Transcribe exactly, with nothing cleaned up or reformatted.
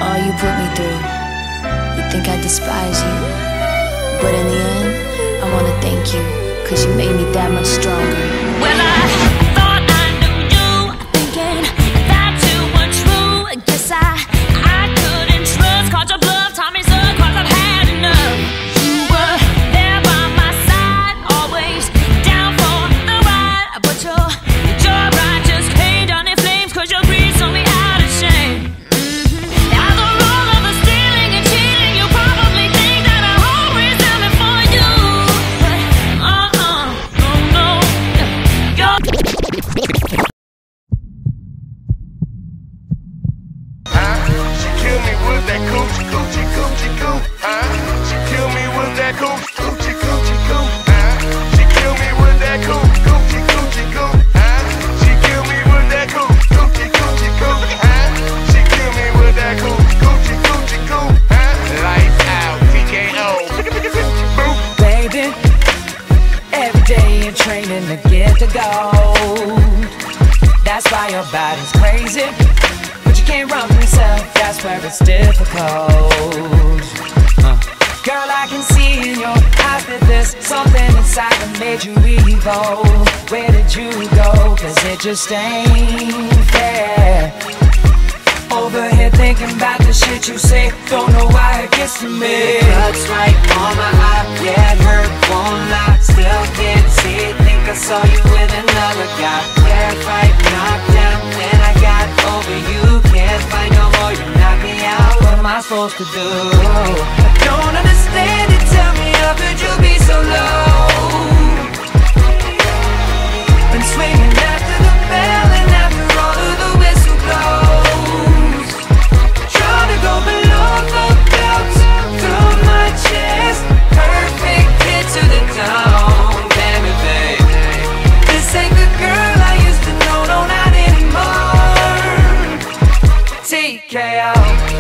all you put me through. You think I despise you, but in the end, I wanna thank you, cause you made me that much stronger. Well, I thought I knew you, thinking that you were true. Guess I, I couldn't trust, caught your bluff, taught me so, cause I've had enough. You were there by my side, always down for the ride, but your, your ride just came down in flames, cause your greed sold me out of shame. Training to get the gold. That's why your body's crazy, but you can't run from yourself. That's where it's difficult. uh. Girl, I can see in your eyes that there's something inside that made you evil. Where did you go? Cause it just ain't fair. Over here thinking about the shit you say, don't know why it gets to me. Cuts right on my eye, yeah, it hurt, won't lie. Still can't see it, think I saw you with another guy. Yeah, fight, knocked down, then I got over you. Can't fight no more, you knock me out. What am I supposed to do? I don't understand it, tell me how could you be so low? Been swinging after the bell and after all of the whistle blows. Trying to go below the belt, through my chest. Perfect hit to the dome, damn it, babe. This ain't the girl I used to know, no, not anymore. T K O.